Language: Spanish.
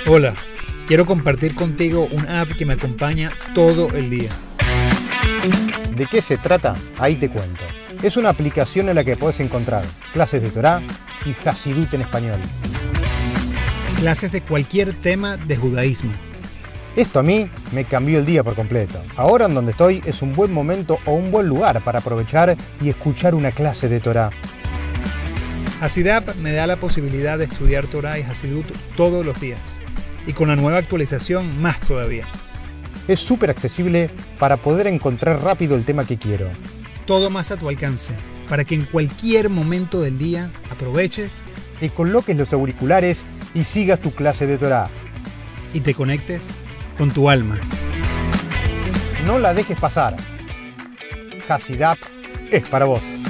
Hola, quiero compartir contigo una app que me acompaña todo el día. ¿De qué se trata? Ahí te cuento. Es una aplicación en la que puedes encontrar clases de Torá y Hasidut en español. Clases de cualquier tema de judaísmo. Esto a mí me cambió el día por completo. Ahora en donde estoy es un buen momento o un buen lugar para aprovechar y escuchar una clase de Torá. Hasidap me da la posibilidad de estudiar Torá y Hasidut todos los días. Y con la nueva actualización, más todavía. Es súper accesible para poder encontrar rápido el tema que quiero. Todo más a tu alcance, para que en cualquier momento del día aproveches, te coloques los auriculares y sigas tu clase de Torá. Y te conectes con tu alma. No la dejes pasar. Hasidap es para vos.